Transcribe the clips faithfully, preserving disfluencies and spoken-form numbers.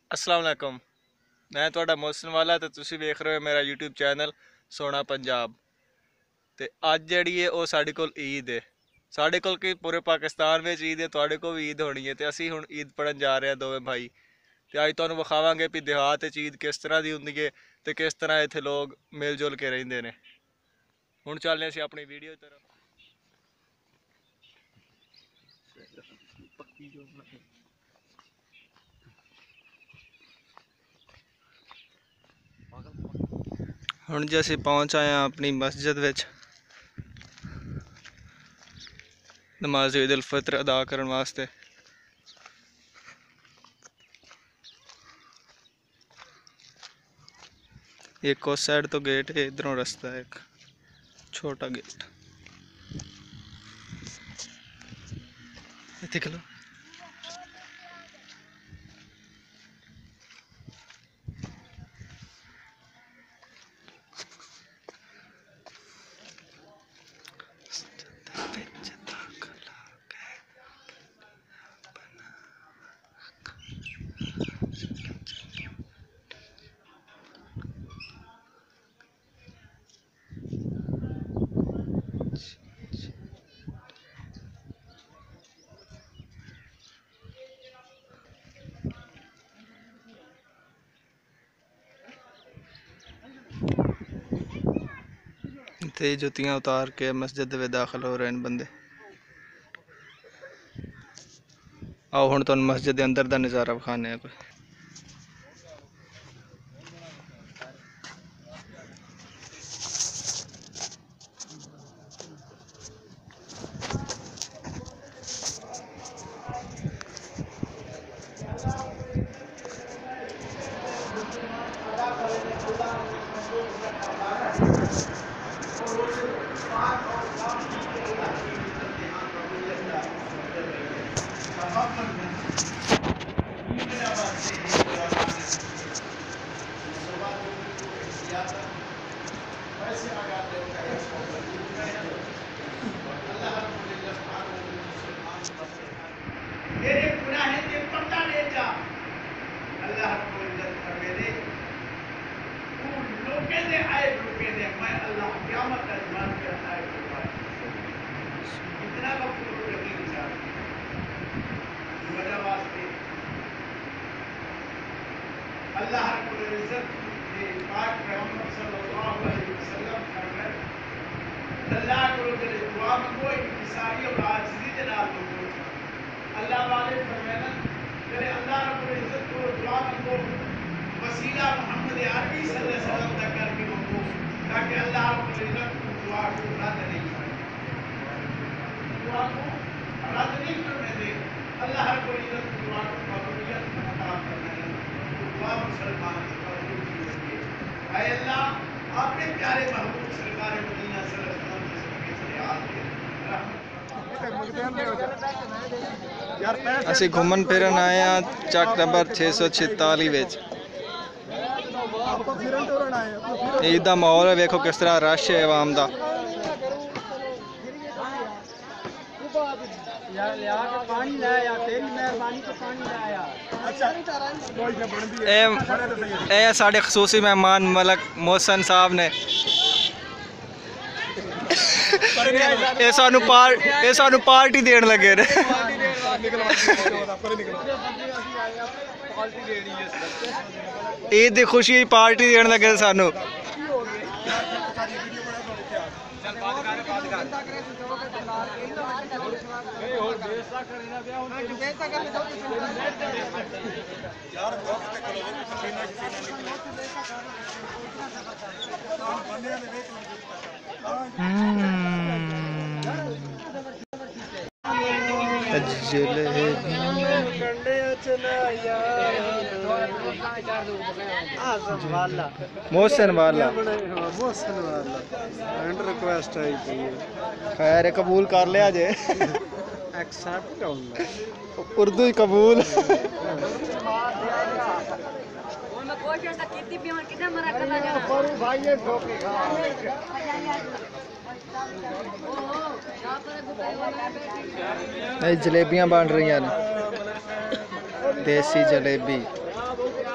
अस्सलाम वालेकुम। मैं तुहाडा मोहसिन वाला ते तुसीं वेख रहे हो मेरा यूट्यूब चैनल सोना पंजाब। ते अज जिहड़ी है ओह साडे कोल ईद है। साडे कोल कि पूरे पाकिस्तान में ईद है, तुहाडे कोल भी ईद होनी है। ते असीं हुण ईद पढ़न जा रहे हैं दोवें भाई। ते अज तुहानूं विखावांगे भी देहात च ईद किस तरह दी हुंदी है ते किस तरह इत्थे लोग मिल जुल के रहिंदे ने। हुण चलने असीं अपनी वीडियो की तरफ। हुण जे असीं पहुंच आए हैं अपनी मस्जिद विच नमाज ईद उल फितर अदा करन वास्ते। एक उस साइड तो गेट है, इधरों रास्ता है, एक छोटा गेट। इत्थे खलो। ते जुतियां उतार के मस्जिद में दाखिल हो रहे हैं बंदे। आओ हुण तुहानूं मस्जिद के अंदर का नज़ारा विखाने हैं कोई। अल्लाह रब्बुल इज्जत के पाक पैगंबर सल्लल्लाहु अलैहि वसल्लम फरमाए अल्लाह को तेरे दुआ में कोई इंकिसारी और आजिज़ी के नाल लोगों अल्लाह वाले फरमाना तेरे अल्लाह रब्बुल इज्जत को दुआ में को वसीला मोहम्मद अरबी सल्लल्लाहु अलैहि वसल्लम तक करके मंगो ताकि अल्लाह रब्बुल इज्जत को दुआ को रद्द नहीं करे, दुआ को रद्द नहीं करने दे। अल्लाह रब्बुल इज्जत को दुआ को कबूलियत अता करने मुसलमान अल्लाह अपने प्यारे महबूब सरकार मदीना सल्लल्लाहु अलैहि वसल्लम असीं घूमन फिरन आए हैं चक नंबर छे सौ छिताली विच। ईद दा माहौल है, वेखो किस तरह रश है आवाम दा। ए साढ़े खसूसी मेहमान मलक मोहसन साहब ने ये सानू पार ये सानू पार्टी देन लगे ने। ईद दी खुशी पार्टी देन लगे सानू। मोहसिन वाला मोहसिन वाला एंड रिक्वेस्ट आई थी, खैर कबूल कर लिया जे। एक्सेप्ट उर्दू ही कबूल। जलेबियां बन रही हैं, देसी जलेबी।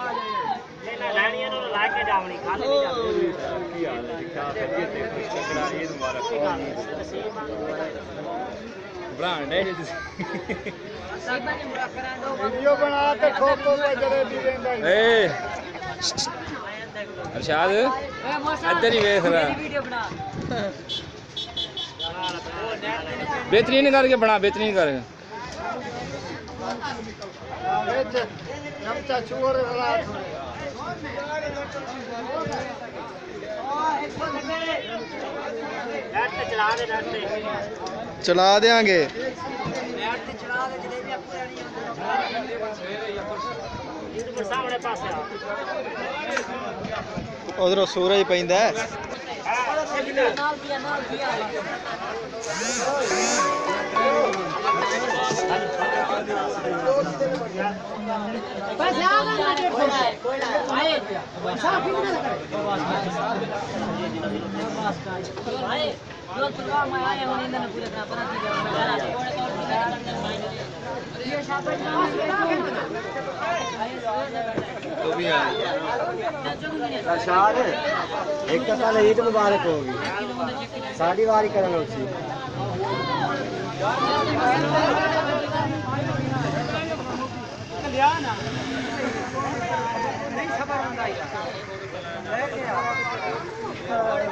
वीडियो बना ते ठोको पे जलेबी देंदा ए अरशाद इधर ही देख रहा बेहतरीन करके बना बेहतरीन करके विच चमचा चूर रला चला देंगे उधरों सूरज पैंदा है तो भी अरशाद एक तो कल ईद मुबारक होगी साड़ी वारी करन उसी नहीं खबर